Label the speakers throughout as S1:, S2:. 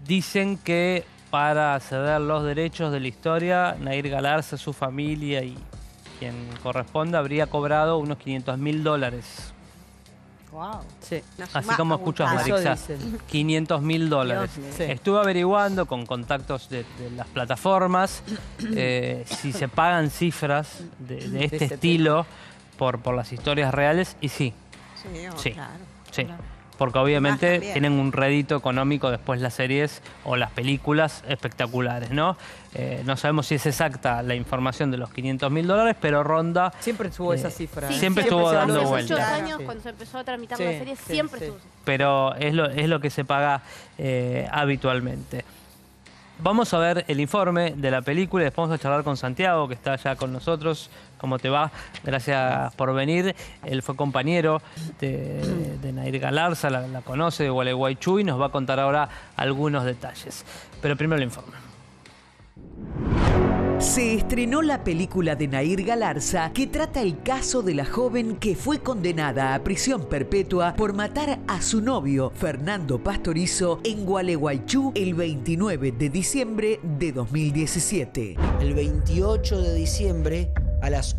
S1: Dicen que para ceder los derechos de la historia, Nahir Galarza, su familia y quien corresponda habría cobrado unos $500.000.
S2: Wow.
S3: Sí.
S1: Así como escuchas, Marixa, $500.000.
S3: Sí.
S1: Estuve averiguando con contactos de las plataformas si se pagan cifras de este estilo por las historias reales, y sí. Sí.
S2: Claro.
S1: Sí.
S2: Claro.
S1: Porque obviamente
S2: también.
S1: tienen un rédito económico después las series o las películas espectaculares, ¿no? No sabemos si es exacta la información de los $500.000, pero ronda...
S3: Siempre estuvo esa cifra.
S1: Sí, siempre estuvo
S3: se
S1: dando
S3: habló de
S1: vueltas.
S3: eso.
S4: Hace muchos
S2: Claro.
S4: años,
S3: Sí.
S4: cuando se empezó a tramitar
S3: Sí,
S4: la serie,
S3: sí,
S4: siempre
S3: sí.
S4: estuvo.
S1: Pero es lo que se paga habitualmente. Vamos a ver el informe de la película y después vamos a charlar con Santiago, que está ya con nosotros. ¿Cómo te va? Gracias por venir. Él fue compañero de Nahir Galarza, la conoce de Gualeguaychú y nos va a contar ahora algunos detalles. Pero primero el informe.
S5: Se estrenó la película de Nahir Galarza que trata el caso de la joven que fue condenada a prisión perpetua por matar a su novio, Fernando Pastorizo, en Gualeguaychú el 29 de diciembre de 2017.
S6: El 28 de diciembre a las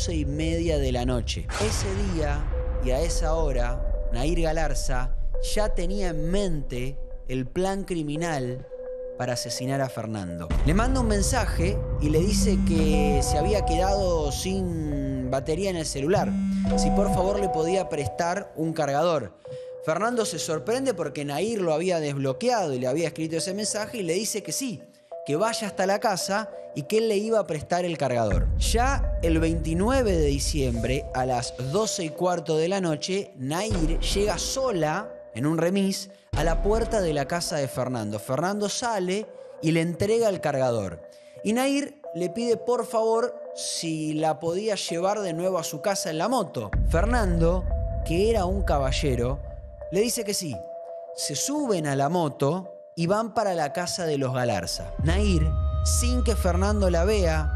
S6: 11:30 de la noche. Ese día y a esa hora, Nahir Galarza ya tenía en mente el plan criminal para asesinar a Fernando. Le manda un mensaje y le dice que se había quedado sin batería en el celular. Si por favor le podía prestar un cargador. Fernando se sorprende porque Nahir lo había desbloqueado y le había escrito ese mensaje y le dice que sí, que vaya hasta la casa y que él le iba a prestar el cargador. Ya el 29 de diciembre, a las 12:15 de la noche, Nahir llega sola en un remis a la puerta de la casa de Fernando. Fernando sale y le entrega el cargador. Y Nahir le pide por favor si la podía llevar de nuevo a su casa en la moto. Fernando, que era un caballero, le dice que sí. Se suben a la moto y van para la casa de los Galarza. Nahir, sin que Fernando la vea,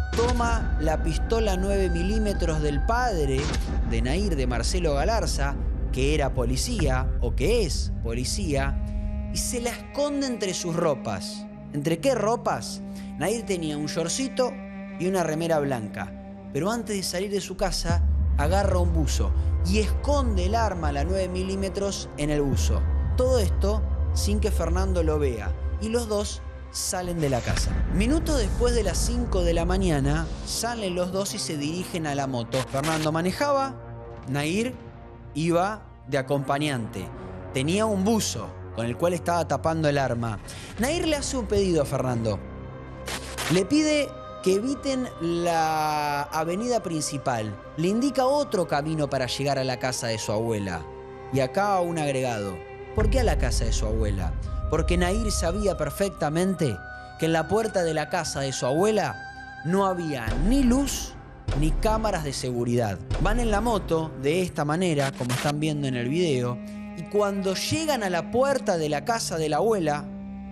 S6: toma la pistola 9 milímetros del padre de Nahir, de Marcelo Galarza, que era policía, o que es policía, y se la esconde entre sus ropas. ¿Entre qué ropas? Nahir tenía un shortcito y una remera blanca, pero antes de salir de su casa, agarra un buzo y esconde el arma, la 9 milímetros, en el buzo. Todo esto sin que Fernando lo vea, y los dos salen de la casa. Minutos después de las 5 de la mañana, salen los dos y se dirigen a la moto. Fernando manejaba, Nahir iba de acompañante. Tenía un buzo con el cual estaba tapando el arma. Nahir le hace un pedido a Fernando. Le pide que eviten la avenida principal. Le indica otro camino para llegar a la casa de su abuela. Y acá un agregado. ¿Por qué a la casa de su abuela? Porque Nahir sabía perfectamente que en la puerta de la casa de su abuela no había ni luz ni cámaras de seguridad. Van en la moto de esta manera, como están viendo en el video, y cuando llegan a la puerta de la casa de la abuela,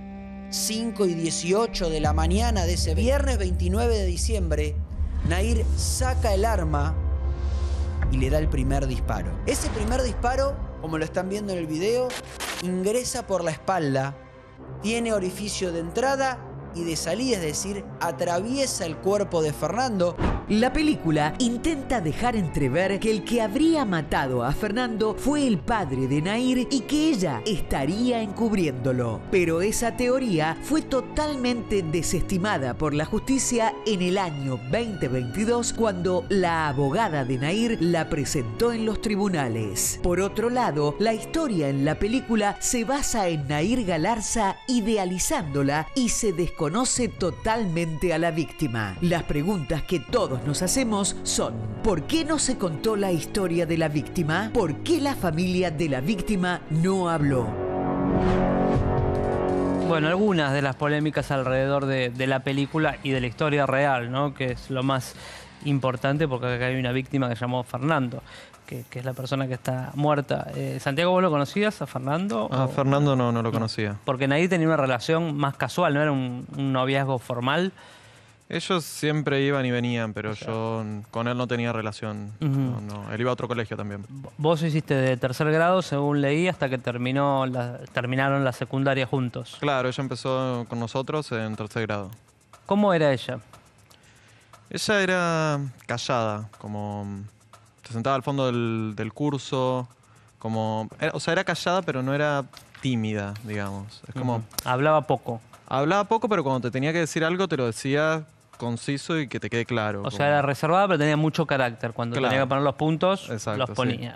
S6: 5:18 de la mañana de ese viernes 29 de diciembre, Nahir saca el arma y le da el primer disparo. Ese primer disparo, como lo están viendo en el video, ingresa por la espalda, tiene orificio de entrada y de salida, es decir, atraviesa el cuerpo de Fernando.
S5: La película intenta dejar entrever que el que habría matado a Fernando fue el padre de Nahir y que ella estaría encubriéndolo. Pero esa teoría fue totalmente desestimada por la justicia en el año 2022 cuando la abogada de Nahir la presentó en los tribunales. Por otro lado, la historia en la película se basa en Nahir Galarza idealizándola y se desconoce totalmente a la víctima. Las preguntas que todos nos hacemos son: ¿por qué no se contó la historia de la víctima? ¿Por qué la familia de la víctima no habló?
S1: Bueno, algunas de las polémicas alrededor de la película y de la historia real, ¿no? Que es lo más importante, porque acá hay una víctima que se llamó Fernando, que es la persona que está muerta. Santiago, ¿vos lo conocías a Fernando?
S7: A Fernando no lo conocía.
S1: Porque Nahir tenía una relación más casual, no era un noviazgo formal.
S3: Ellos siempre iban y venían, pero yo con él no tenía relación.
S1: Ujú.
S3: No, él iba a otro colegio también.
S1: Vos hiciste de tercer grado, según leí, hasta que terminaron la secundaria juntos.
S3: Claro, ella empezó con nosotros en tercer grado.
S1: ¿Cómo era ella?
S3: Ella era callada, como se sentaba al fondo del curso, o sea, era callada, pero no era tímida, digamos. Es como,
S1: Ujú. Hablaba poco.
S3: hablaba poco, pero cuando te tenía que decir algo, te lo decía conciso y que te quede claro.
S1: O sea, era reservada, pero tenía mucho carácter. Cuando
S3: Claro.
S1: tenía que poner los puntos,
S3: Exacto,
S1: los
S3: sí.
S1: ponía.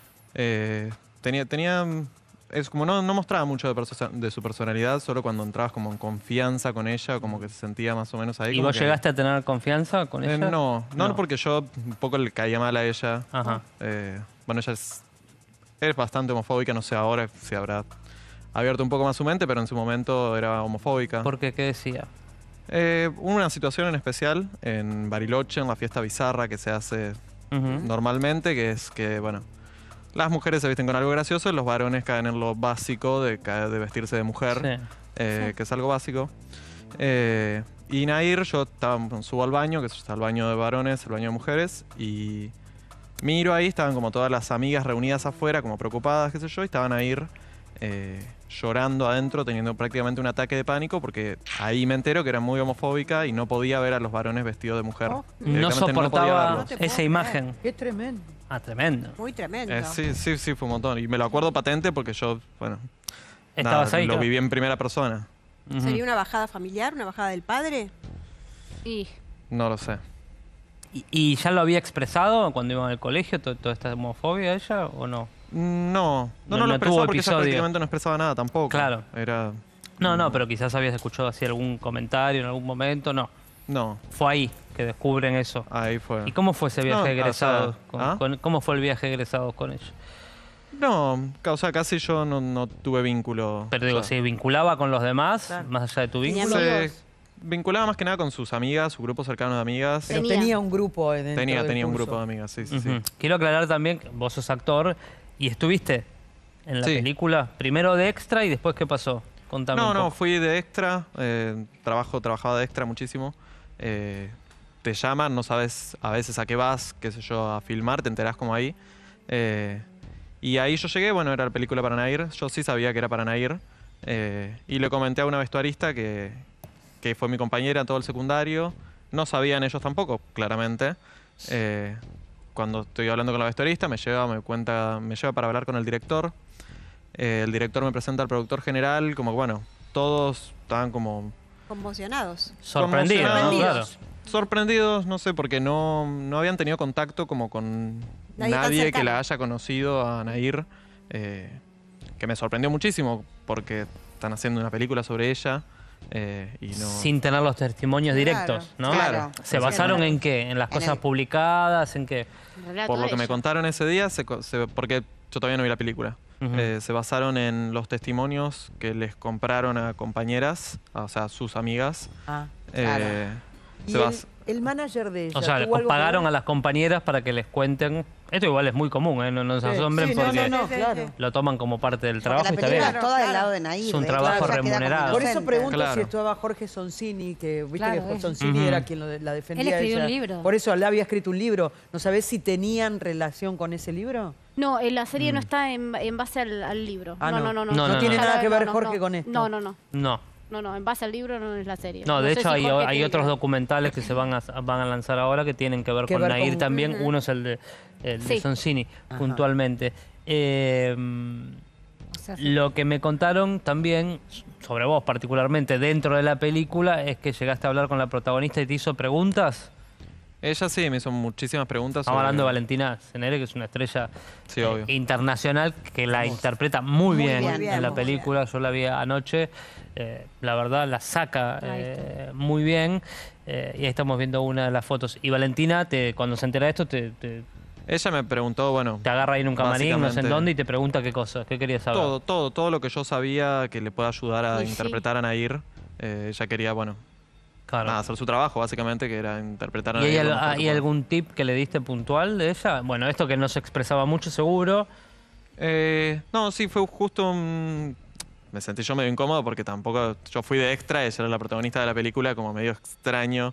S3: Es como no mostraba mucho de su personalidad, solo cuando entrabas como en confianza con ella, como que se sentía más o menos ahí.
S1: ¿Y
S3: como
S1: vos
S3: que-
S1: llegaste a tener confianza con ella?
S3: No, porque yo un poco le caía mal a ella.
S1: Ajá.
S3: Bueno, ella es bastante homofóbica, no sé ahora si habrá abierto un poco más su mente, pero en su momento era homofóbica.
S1: ¿Por qué? ¿Qué decía?
S3: Hubo una situación en especial en Bariloche, en la fiesta bizarra que se hace
S1: Ujú.
S3: normalmente, que es que, bueno, las mujeres se visten con algo gracioso y los varones caen en lo básico de vestirse de mujer,
S1: Sí.
S3: que es algo básico. Y Nair, subo al baño, que está el baño de varones, el baño de mujeres, y miro ahí, estaban como todas las amigas reunidas afuera, como preocupadas, qué sé yo, y estaban Nair llorando adentro, teniendo prácticamente un ataque de pánico, porque ahí me entero que era muy homofóbica y no podía ver a los varones vestidos de mujer.
S2: Oh.
S1: No
S3: Directamente podía
S1: soportaba
S3: verlos.
S2: No te puedo
S1: esa
S2: creer.
S1: imagen.
S2: Qué tremendo.
S1: Ah, tremendo.
S2: Muy tremendo.
S3: Sí, fue un montón. Y me lo acuerdo patente porque yo, bueno,
S1: Estabas ahí.
S3: lo
S1: claro.
S3: viví en primera persona.
S1: Ujú.
S2: ¿Sería una bajada familiar, una bajada del padre?
S4: Y
S3: No lo sé.
S1: ¿Y ya lo había expresado cuando iba al colegio, toda esta homofobia ella, o no?
S3: No
S1: No
S3: lo
S1: tuvo
S3: expresaba porque ella
S1: episodio.
S3: prácticamente no expresaba nada tampoco.
S1: Claro.
S3: Era...
S1: No, pero quizás habías escuchado así algún comentario en algún momento. No,
S3: No,
S1: fue ahí que descubren eso.
S3: ahí fue.
S1: ¿Y cómo fue ese viaje
S3: No, o
S1: egresado?
S3: sea, ¿ah?
S1: ¿Cómo fue el viaje egresado con ella?
S3: No, o sea, casi yo no tuve vínculo.
S1: Pero digo,
S3: O sea,
S1: ¿se vinculaba con los demás,
S2: Claro.
S1: más allá de tu
S2: Tenía
S1: vínculo?
S2: amigos.
S3: vinculaba más que nada con sus amigas, su grupo cercano de amigas.
S4: Pero
S2: Tenía,
S4: tenía
S2: un grupo dentro
S3: Tenía
S2: del
S3: un
S2: curso.
S3: grupo de amigas, sí, sí,
S1: Ujú.
S3: sí.
S1: Quiero aclarar también que vos sos actor y estuviste en la
S3: Sí.
S1: película, primero de extra y después ¿qué pasó? Contame un
S3: No,
S1: poco.
S3: fui de extra, trabajaba de extra muchísimo. Te llaman, no sabes a veces a qué vas, qué sé yo, a filmar, te enterás como ahí. Y ahí yo llegué, bueno, era la película para Nair, yo sí sabía que era para Nair. Y le comenté a una vestuarista que fue mi compañera en todo el secundario. No sabían ellos tampoco, claramente. Cuando estoy hablando con la vestuarista, me lleva para hablar con el director. El director me presenta al productor general, como que, bueno, todos estaban como
S2: Conmocionados.
S1: Sorprendido, ¿no?
S2: Sorprendidos.
S1: Claro.
S3: sorprendidos, no sé, porque no habían tenido contacto como con
S2: Nadie tan
S3: nadie que
S2: cercano.
S3: la haya conocido a Nair, que me sorprendió muchísimo, porque están haciendo una película sobre ella y no...
S1: Sin tener los testimonios
S2: Claro,
S1: directos, ¿no?
S3: claro.
S1: ¿Se basaron en qué? ¿En las
S2: En
S1: cosas
S2: el-
S1: publicadas? ¿En qué?
S4: el relato
S3: Por lo
S4: de
S3: que me
S4: ella.
S3: contaron ese día, porque yo todavía no vi la película,
S1: Ujú.
S3: se basaron en los testimonios que les compraron a compañeras, o sea, a sus amigas.
S7: Ah,
S3: eh,
S7: y
S3: se bas-
S7: el manager de ella.
S1: O sea,
S7: ¿tuvo algo que
S1: pagaron
S7: ver?
S1: a las compañeras para que les cuenten. Esto igual es muy común, ¿eh? No se
S7: Sí,
S1: asombren
S7: sí, no,
S1: porque
S7: no,
S2: Sí, sí,
S7: claro.
S2: sí.
S1: lo toman como parte del
S8: Porque
S1: trabajo
S8: la
S1: y está
S8: película
S1: bien.
S8: es toda del
S2: Claro.
S8: lado de Nair.
S1: Es un
S8: de
S1: trabajo
S8: hecho, ella queda como
S1: remunerado.
S7: Por eso
S8: inocente.
S7: pregunto
S3: Claro.
S7: si estaba Jorge Sonsini, que viste
S4: Claro,
S7: que
S4: es.
S7: Sonsini
S1: Ujú.
S7: era quien la defendía.
S4: Él escribió
S7: ella.
S4: un libro.
S7: Por eso él había escrito un libro. ¿No sabés si tenían relación con ese libro?
S4: No, la serie no está en base al libro.
S7: Ah,
S4: no,
S7: no.
S4: no, no.
S1: No, no,
S7: tiene
S1: no.
S7: nada que ver
S4: No,
S7: Jorge
S4: no.
S7: con esto.
S4: No, no, no.
S1: No.
S4: En base al libro no es la serie.
S1: No, de
S4: sé
S1: hecho
S4: si
S1: hay
S4: Jorge tiene
S1: otros
S4: que ver.
S1: documentales que se van a lanzar ahora que tienen que ver
S7: Que
S1: con
S7: ver
S1: Nair
S7: con-
S1: también. Uno es el de
S4: Sí.
S1: Sonsini,
S7: Ajá.
S1: puntualmente.
S4: O sea,
S1: Lo que me contaron también, sobre vos particularmente, dentro de la película, es que llegaste a hablar con la protagonista y te hizo preguntas.
S3: Ella sí me hizo muchísimas preguntas.
S1: Estamos hablando de
S3: sobre-
S1: Valentina Cenere, que es una estrella
S3: Sí, obvio.
S1: internacional, que la interpreta muy bien,
S8: bien,
S1: en la
S8: muy
S1: película. Yo la vi anoche. La verdad, la saca muy bien. Y ahí estamos viendo una de las fotos. Y Valentina, cuando se entera de esto, te
S3: Ella me preguntó, bueno,
S1: agarra ahí en un camarín, no sé en
S3: básicamente-
S1: dónde, y te pregunta qué cosas, qué querías saber.
S3: todo lo que yo sabía que le pueda ayudar a
S4: Y sí.
S3: interpretar a Nair. Ella quería, bueno,
S1: Claro.
S3: nada, hacer su trabajo, básicamente, que era interpretar a
S1: ¿Y hay,
S3: Nair. lo mejor que
S1: hay
S3: pueda.
S1: algún tip que le diste puntual de ella? Bueno, esto que no se expresaba mucho, seguro.
S3: No, sí, fue justo me sentí yo medio incómodo porque tampoco... Yo fui de extra, ella era la protagonista de la película, como medio extraño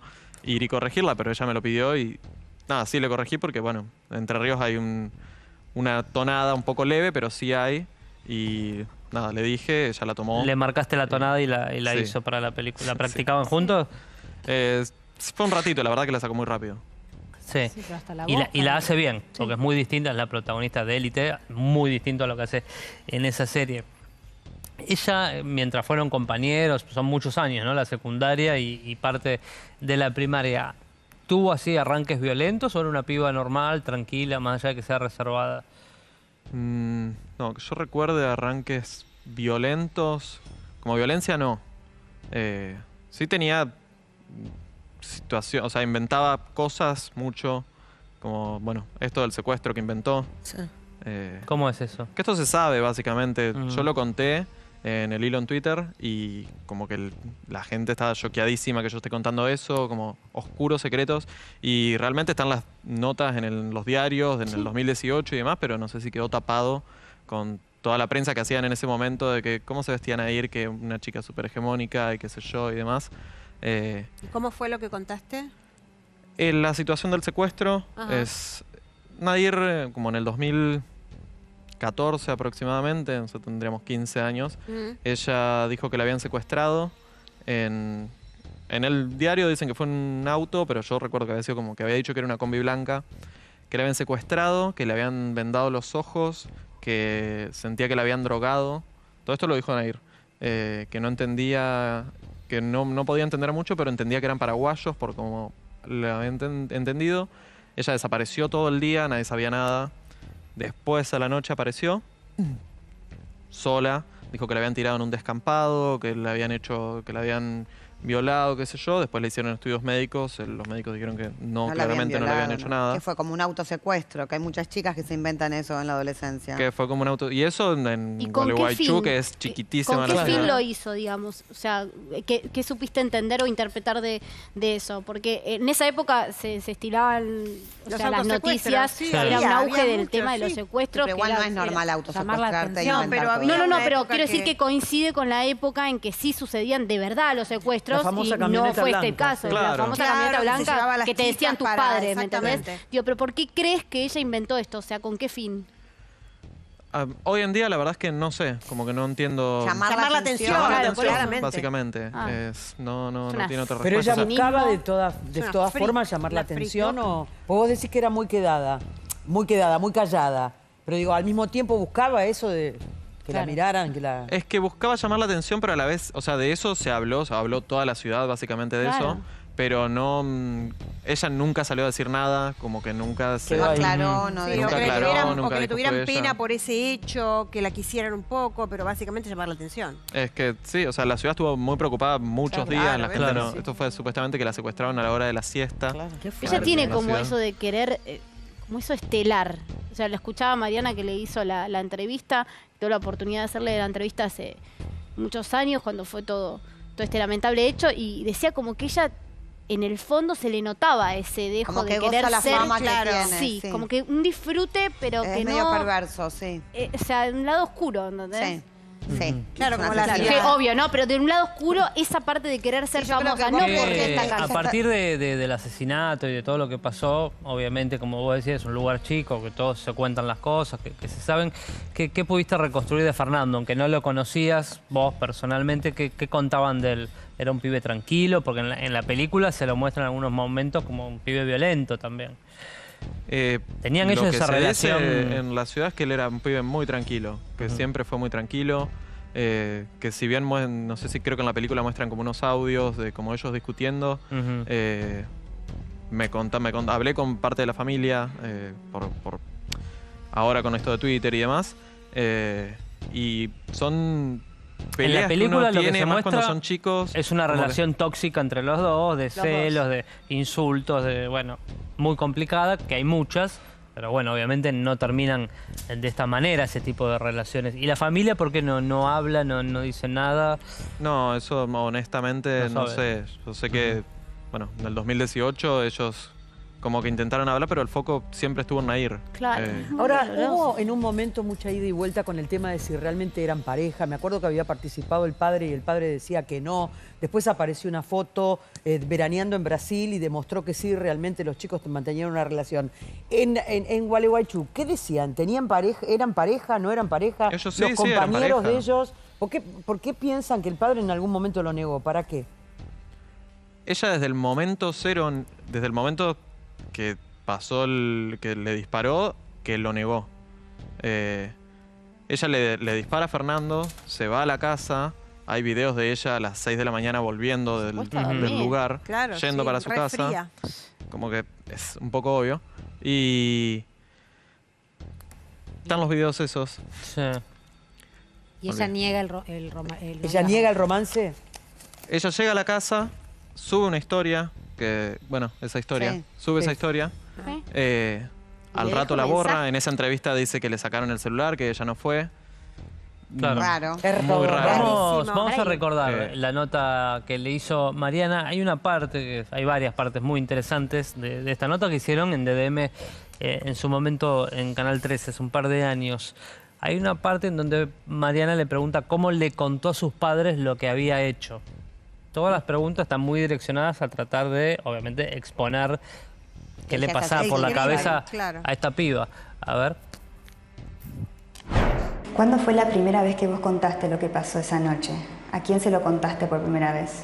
S3: ir y corregirla, pero ella me lo pidió y nada, sí le corregí porque, bueno, en Entre Ríos hay una tonada un poco leve, pero sí hay. Y nada, le dije, ella la tomó.
S1: Le marcaste la tonada y la
S3: Sí.
S1: hizo para la película. ¿La practicaban juntos?
S3: Fue un ratito, la verdad que la sacó muy rápido.
S1: Sí.
S4: Sí, pero hasta la
S1: Y
S4: boca.
S1: la hace bien, porque es muy distinta, es la protagonista de Élite, muy distinto a lo que hace en esa serie. Ella, mientras fueron compañeros, son muchos años, ¿no? La secundaria y parte de la primaria. ¿Tuvo así arranques violentos o era una piba normal, tranquila, más allá de que sea reservada?
S3: No, que yo recuerde arranques violentos. Como violencia, no. Sí tenía situación, o sea, inventaba cosas mucho. Como, bueno, esto del secuestro que inventó.
S7: Sí.
S1: ¿Cómo es eso?
S3: Que esto se sabe, básicamente.
S1: Ujú.
S3: Yo lo conté en el hilo en Twitter y como que la gente estaba choqueadísima que yo esté contando eso, como oscuros secretos. Y realmente están las notas en los diarios en el 2018 y demás, pero no sé si quedó tapado con toda la prensa que hacían en ese momento de que cómo se vestían a ir, que una chica súper hegemónica y qué sé yo y demás.
S2: ¿Y cómo fue lo que contaste?
S3: La situación del secuestro
S2: Ajá.
S3: es Nair, como en el 2014 aproximadamente, nosotros tendríamos 15 años, ella dijo que la habían secuestrado. En el diario dicen que fue en un auto, pero yo recuerdo que había sido como que había dicho que era una combi blanca, que la habían secuestrado, que le habían vendado los ojos, que sentía que la habían drogado. Todo esto lo dijo Nair, que no entendía, que no podía entender mucho, pero entendía que eran paraguayos por como le había entendido. Ella desapareció todo el día, nadie sabía nada. Después a la noche apareció sola, dijo que la habían tirado en un descampado, que le habían violado, qué sé yo. Después le hicieron estudios médicos, los médicos dijeron que no,
S8: la habían
S3: claramente no le habían
S8: violado,
S3: hecho
S8: ¿no?
S3: nada.
S8: Que fue como un autosecuestro, que hay muchas chicas que se inventan eso en la adolescencia.
S3: Que fue como un auto. Y eso en
S4: ¿Y con qué
S3: Gualeguaychú,
S4: fin?
S3: que es chiquitísima
S4: ¿Con qué
S3: la
S4: fin
S3: ciudad.
S4: lo hizo, digamos? O sea, ¿qué supiste entender o interpretar de eso? Porque en esa época se estilaban
S2: Los
S4: las
S2: autosecuestros,
S4: noticias,
S2: sí,
S4: era un
S2: había
S4: auge del
S2: muchos,
S4: tema de los
S2: sí.
S4: secuestros.
S8: Pero
S4: que
S8: igual no
S4: era-
S8: es normal
S4: era
S8: autosecuestrarte y
S2: atención.
S8: inventar
S2: Pero
S8: todo.
S2: había
S4: No,
S2: una
S4: pero
S2: época
S4: quiero decir
S2: que-
S4: que coincide con la época en que sí sucedían de verdad los secuestros
S7: La famosa
S4: y no
S7: camioneta
S4: fue este el
S7: blanca,
S4: caso,
S3: sí.
S4: la
S3: Claro.
S4: famosa
S2: Claro,
S4: camioneta
S2: que se llevaba a
S4: blanca
S2: las
S4: que te decían
S2: chicas
S4: tus
S2: para-
S4: padres, ¿me entendés?
S2: exactamente.
S4: Digo, pero ¿por qué crees que ella inventó esto? O sea, ¿con qué fin?
S3: Hoy en día la verdad es que no sé, como que no entiendo.
S8: Llamar la atención.
S3: Llamar la
S4: Claro,
S3: atención,
S2: claramente.
S3: básicamente.
S4: Ah.
S3: No
S4: Es una-
S3: tiene otra
S7: Pero ella
S3: respuesta. O sea,
S7: buscaba de
S2: Es
S7: todas
S2: una freak,
S7: formas llamar la
S2: una freak
S7: atención
S2: loca.
S7: o vos decís que era muy quedada, muy callada. Pero digo, al mismo tiempo buscaba eso de que la
S4: Claro.
S7: miraran, que la...
S3: es que buscaba llamar la atención, pero a la vez, o sea, de eso se habló toda la ciudad básicamente de
S4: Claro.
S3: eso, pero no, ella nunca salió a decir nada, como que nunca se...
S7: Quedó
S8: No
S7: ahí.
S8: aclaró, no
S2: Sí,
S8: dijo.
S2: o
S3: Nunca
S2: que le
S3: aclaró,
S2: tuvieran, o
S3: nunca
S2: que le
S3: dijo
S2: tuvieran
S3: fue
S2: pena
S3: ella.
S2: por ese hecho, que la quisieran un poco, pero básicamente llamar la atención.
S3: Es que sí, o sea, la ciudad estuvo muy preocupada muchos
S2: Claro,
S3: días, la gente
S1: claro.
S3: no- esto fue supuestamente que la secuestraron a la hora de la siesta.
S7: Claro.
S4: Ella
S3: Claro,
S4: tiene
S3: en la
S4: como
S3: ciudad.
S4: eso de querer, como eso estelar. O sea, la escuchaba a Mariana que le hizo la entrevista, tuve la oportunidad de hacerle la entrevista hace muchos años, cuando fue todo este lamentable hecho, y decía como que ella, en el fondo, se le notaba ese dejo
S8: Como
S4: de
S8: que
S4: querer
S8: goza la
S4: ser.
S8: fama que
S2: claro,
S8: tiene.
S4: Sí, como que un disfrute, pero
S8: es
S4: que
S8: medio
S4: no.
S8: perverso, sí.
S4: O sea, un lado oscuro, ¿entendés?
S8: Sí. Sí.
S2: Claro,
S8: Es una
S2: como la
S8: asesina.
S4: Que,
S2: ciudad.
S4: obvio, ¿no? Pero de un lado oscuro, esa parte de querer ser
S8: Sí, yo creo
S4: famosa,
S8: que
S4: no
S8: vos
S1: Que,
S4: porque
S8: esta
S1: a
S8: canción-
S1: partir del asesinato y de todo lo que pasó, obviamente, como vos decías, es un lugar chico, que todos se cuentan las cosas, que se saben. ¿Qué pudiste reconstruir de Fernando? Aunque no lo conocías vos personalmente, ¿qué contaban de él? ¿Era un pibe tranquilo? Porque en la película se lo muestran en algunos momentos como un pibe violento también. Tenían ellos
S3: Lo que
S1: esa
S3: se dice
S1: relación.
S3: en la ciudad es que él era un pibe muy tranquilo, que siempre fue muy tranquilo, que si bien, no sé si creo que en la película muestran como unos audios de como ellos discutiendo,
S1: Ujú.
S3: hablé con parte de la familia, por ahora con esto de Twitter y demás, y son peleas
S1: película
S3: que
S1: lo
S3: uno
S1: que
S3: tiene
S1: se
S3: más cuando
S1: muestra
S3: son chicos.
S1: Es una
S3: como que-
S1: relación tóxica entre los dos, de celos, de insultos, bueno, muy complicada, que hay muchas, pero bueno, obviamente no terminan de esta manera ese tipo de relaciones. ¿Y la familia por qué no habla, no dice nada?
S3: No, eso honestamente
S1: No
S3: no sé.
S1: sabe.
S3: Yo sé que, bueno, en el 2018 ellos como que intentaron hablar, pero el foco siempre estuvo en Nair.
S4: Claro.
S7: Ahora,
S4: Doloroso.
S7: hubo en un momento mucha ida y vuelta con el tema de si realmente eran pareja. Me acuerdo que había participado el padre y el padre decía que no. Después apareció una foto veraneando en Brasil y demostró que sí, realmente los chicos mantenían una relación. En Gualeguaychú, ¿qué decían? ¿Tenían pareja? ¿Eran pareja? ¿No eran pareja?
S3: Ellos sí,
S7: ¿Los
S3: sí, eran
S7: compañeros de
S3: pareja.
S7: ellos? ¿Por qué piensan que el padre en algún momento lo negó? ¿Para qué?
S3: Ella desde el momento cero, desde el momento que pasó, que le disparó, que lo negó. Ella le dispara a Fernando, se va a la casa, hay videos de ella a las 6 de la mañana volviendo del lugar,
S2: Claro,
S3: yendo
S2: sí,
S3: para su
S2: re
S3: casa.
S2: fría.
S3: Como que es un poco obvio. Y están los videos esos.
S1: Sí.
S9: Y ella
S3: Ok.
S9: niega
S7: ¿Ella niega el romance?
S3: Ella llega a la casa, sube una historia, que, bueno, esa historia,
S8: Sí.
S3: sube esa
S7: Sí.
S3: historia.
S4: ¿Eh?
S3: Al
S2: le
S3: rato
S2: dejó
S3: la borra,
S2: mensaje.
S3: en esa entrevista dice que le sacaron el celular, que ella no fue.
S1: Claro.
S8: Raro.
S3: Muy raro.
S1: Vamos a
S2: Rarísimo.
S1: recordar la nota que le hizo Mariana. Hay una parte, hay varias partes muy interesantes de esta nota que hicieron en DDM en su momento en Canal 13, hace un par de años. Hay una parte en donde Mariana le pregunta cómo le contó a sus padres lo que había hecho. Todas las preguntas están muy direccionadas a tratar de, obviamente, exponer qué le
S8: Ella
S1: pasaba
S8: está
S1: por la
S2: escribiendo,
S1: cabeza
S2: claro.
S1: a esta piba. A ver.
S10: ¿Cuándo fue la primera vez que vos contaste lo que pasó esa noche? ¿A quién se lo contaste por primera vez?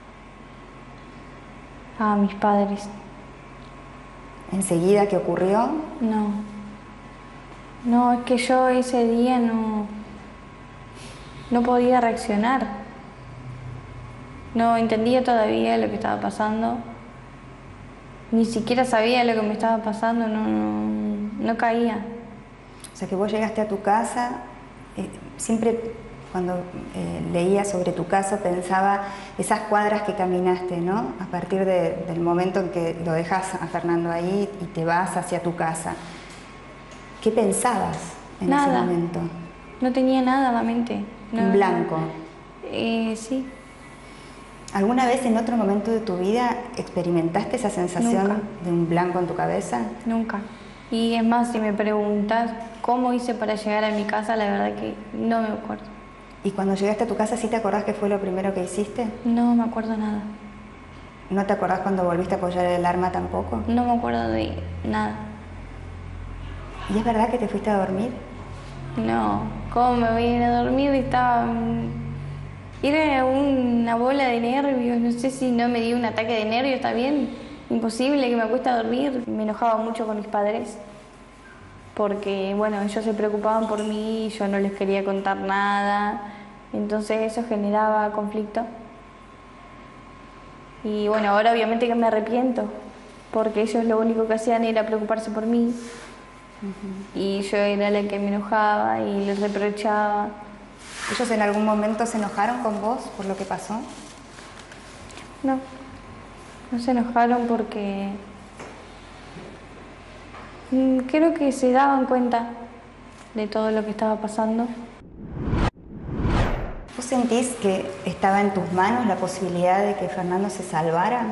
S11: A mis padres.
S10: ¿Enseguida que ocurrió?
S11: No. No, es que yo ese día no podía reaccionar. No entendía todavía lo que estaba pasando. Ni siquiera sabía lo que me estaba pasando, no caía.
S10: O sea que vos llegaste a tu casa, siempre cuando leía sobre tu caso pensaba esas cuadras que caminaste, ¿no? A partir del momento en que lo dejas a Fernando ahí y te vas hacia tu casa. ¿Qué pensabas en ese
S11: Nada.
S10: momento?
S11: No tenía nada en la mente. No,
S10: En blanco.
S11: Sí.
S10: ¿Alguna vez en otro momento de tu vida experimentaste esa sensación
S11: Nunca.
S10: de un blanco en tu cabeza?
S11: Nunca. Y es más, si me preguntas cómo hice para llegar a mi casa, la verdad que no me acuerdo.
S10: ¿Y cuando llegaste a tu casa, sí te acordás qué fue lo primero que hiciste?
S11: No me acuerdo nada.
S10: ¿No te acordás cuando volviste a apoyar el arma tampoco?
S11: No me acuerdo de nada.
S10: ¿Y es verdad que te fuiste a dormir?
S11: No, ¿cómo me voy a ir a dormir? Era una bola de nervios, no sé si no me dio un ataque de nervios, está bien. Imposible que me acueste a dormir. Me enojaba mucho con mis padres porque, bueno, ellos se preocupaban por mí, yo no les quería contar nada, entonces eso generaba conflicto. Y bueno, ahora obviamente que me arrepiento porque ellos lo único que hacían era preocuparse por mí. Y yo era la que me enojaba y les reprochaba.
S10: ¿Ellos en algún momento se enojaron con vos por lo que pasó?
S11: No se enojaron porque creo que se daban cuenta de todo lo que estaba pasando.
S10: ¿Vos sentís que estaba en tus manos la posibilidad de que Fernando se salvara?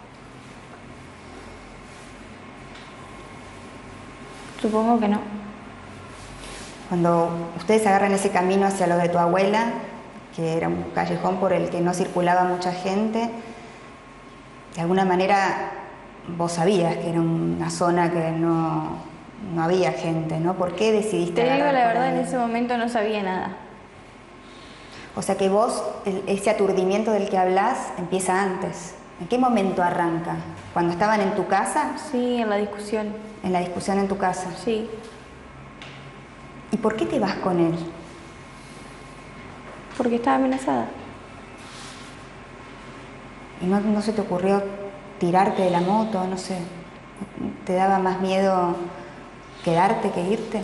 S11: Supongo que no.
S10: Cuando ustedes agarran ese camino hacia lo de tu abuela, que era un callejón por el que no circulaba mucha gente, de alguna manera vos sabías que era una zona que no había gente, ¿no? ¿Por qué decidiste
S11: Te digo
S10: agarrar
S11: la
S10: por
S11: verdad,
S10: ahí?
S11: en ese momento no sabía nada.
S10: O sea que vos, ese aturdimiento del que hablas, empieza antes. ¿En qué momento arranca? ¿Cuando estaban en tu casa?
S11: Sí, en la discusión.
S10: ¿En la discusión en tu casa?
S11: Sí.
S10: ¿Y por qué te vas con él?
S11: Porque estaba amenazada.
S10: ¿Y no se te ocurrió tirarte de la moto? No sé. ¿Te daba más miedo quedarte que irte?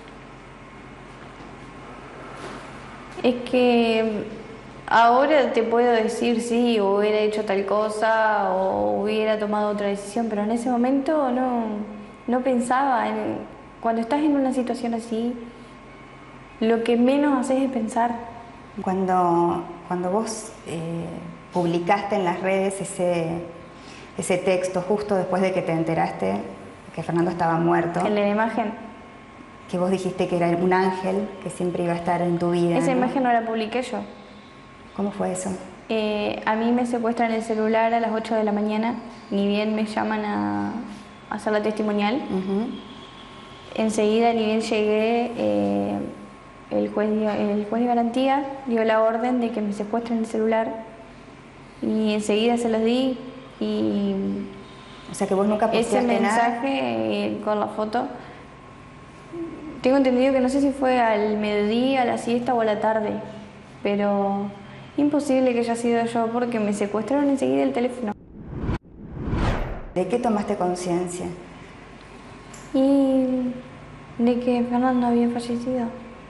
S11: Es que ahora te puedo decir sí, hubiera hecho tal cosa o hubiera tomado otra decisión, pero en ese momento no pensaba. Cuando estás en una situación así, lo que menos haces es pensar.
S10: Cuando vos publicaste en las redes ese texto justo después de que te enteraste que Fernando estaba muerto.
S11: ¿El de la imagen?
S10: Que vos dijiste que era un ángel que siempre iba a estar en tu vida.
S11: Esa
S10: ¿no?
S11: imagen no la publiqué yo.
S10: ¿Cómo fue eso?
S11: A mí me secuestran el celular a las 8 de la mañana, ni bien me llaman a hacer la testimonial. Enseguida, ni bien llegué, el juez de garantía dio la orden de que me secuestren el celular y enseguida se los di y...
S10: O sea que vos nunca posteaste
S11: ese mensaje con la foto, tengo entendido que no sé si fue al mediodía, a la siesta o a la tarde, pero imposible que haya sido yo porque me secuestraron enseguida el teléfono.
S10: ¿De qué tomaste conciencia?
S11: Y de que Fernando había fallecido.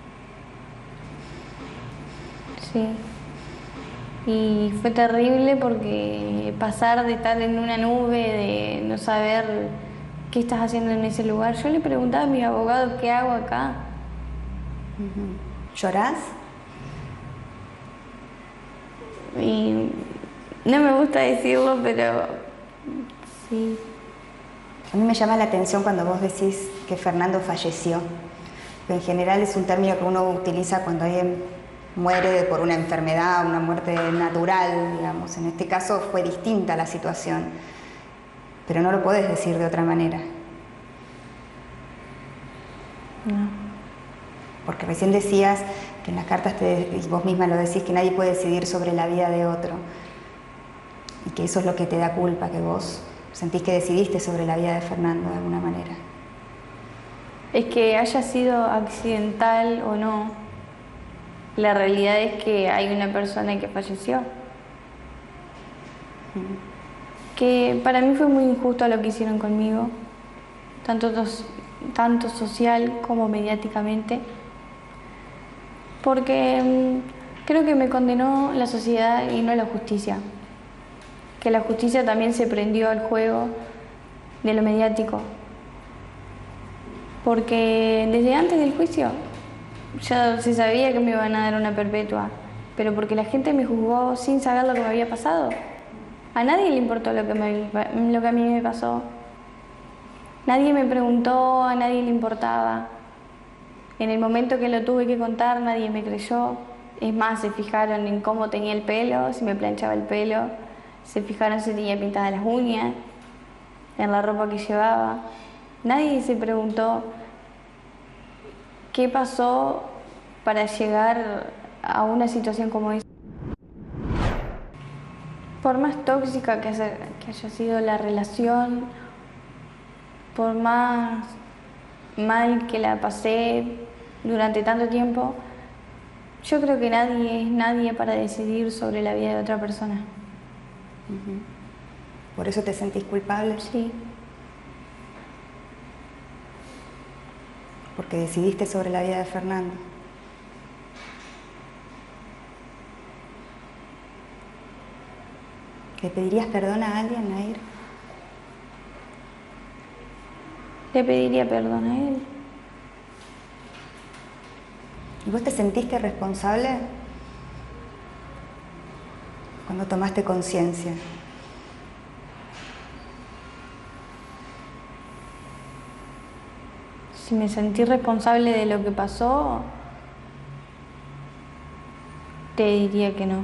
S11: Sí. Y fue terrible porque pasar de estar en una nube, de no saber qué estás haciendo en ese lugar. Yo le preguntaba a mis abogados qué hago acá.
S10: ¿Llorás?
S11: Y no me gusta decirlo, pero sí.
S10: A mí me llama la atención cuando vos decís que Fernando falleció. En general es un término que uno utiliza cuando alguien muere por una enfermedad, una muerte natural, digamos. En este caso fue distinta la situación, pero no lo podés decir de otra manera.
S11: No.
S10: Porque recién decías que en las cartas y vos misma lo decís, que nadie puede decidir sobre la vida de otro. Y que eso es lo que te da culpa, que vos sentís que decidiste sobre la vida de Fernando de alguna manera.
S11: Es que haya sido accidental o no, la realidad es que hay una persona que falleció. Que para mí fue muy injusto lo que hicieron conmigo, tanto social como mediáticamente, porque creo que me condenó la sociedad y no la justicia. Que la justicia también se prendió al juego de lo mediático. Porque desde antes del juicio ya se sabía que me iban a dar una perpetua, pero porque la gente me juzgó sin saber lo que me había pasado. A nadie le importó lo que a mí me pasó. Nadie me preguntó, a nadie le importaba. En el momento que lo tuve que contar, nadie me creyó. Es más, se fijaron en cómo tenía el pelo, si me planchaba el pelo, se fijaron si tenía pintadas las uñas, en la ropa que llevaba. Nadie se preguntó qué pasó para llegar a una situación como esa. Por más tóxica que haya sido la relación, por más mal que la pasé durante tanto tiempo, yo creo que nadie es nadie para decidir sobre la vida de otra persona.
S10: ¿Por eso te sentís culpable?
S11: Sí.
S10: Porque decidiste sobre la vida de Fernando. ¿Le pedirías perdón a alguien, Nair?
S11: Le pediría perdón a él.
S10: ¿Y vos te sentiste responsable cuando tomaste conciencia?
S11: Si me sentí responsable de lo que pasó, te diría que no.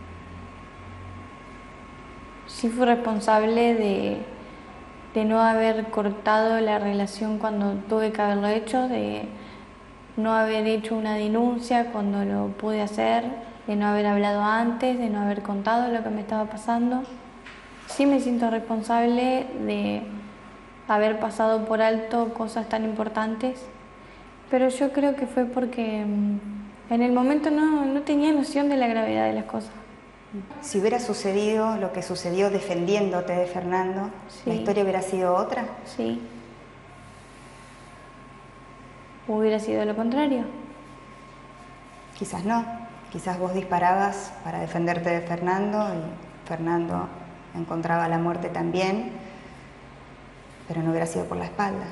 S11: Sí fui responsable de no haber cortado la relación cuando tuve que haberlo hecho, de no haber hecho una denuncia cuando lo pude hacer, de no haber hablado antes, de no haber contado lo que me estaba pasando. Sí me siento responsable de haber pasado por alto cosas tan importantes, pero yo creo que fue porque en el momento no tenía noción de la gravedad de las cosas.
S10: Si hubiera sucedido lo que sucedió defendiéndote de Fernando,
S11: Sí.
S10: ¿la historia hubiera sido otra?
S11: Sí. ¿Hubiera sido lo contrario?
S10: Quizás no. Quizás vos disparabas para defenderte de Fernando y Fernando encontraba la muerte también, pero no hubiera sido por la espalda.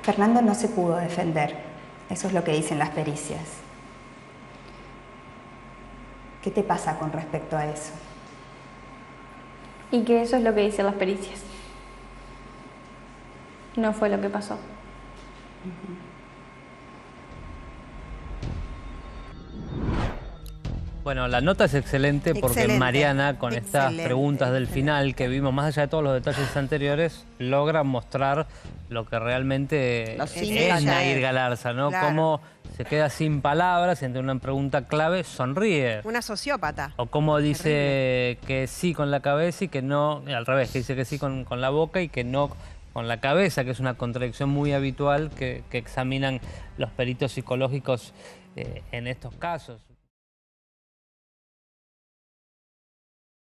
S10: Fernando no se pudo defender. Eso es lo que dicen las pericias. ¿Qué te pasa con respecto a eso?
S11: Y que eso es lo que dicen las pericias. No fue lo que pasó.
S1: Bueno, la nota es excelente porque
S2: Excelente,
S1: Mariana, con estas
S2: excelente,
S1: preguntas del final que vimos, más allá de todos los detalles anteriores, logra mostrar lo que realmente
S8: Lo
S1: es
S8: cínica
S1: Nahir
S2: que es.
S1: Galarza, ¿no?
S2: Claro.
S1: Cómo se queda sin palabras y ante una pregunta clave sonríe.
S2: Una sociópata.
S1: O cómo dice que sí con la cabeza y que no, al revés, que dice que sí con la boca y que no con la cabeza, que es una contradicción muy habitual que examinan los peritos psicológicos en estos casos.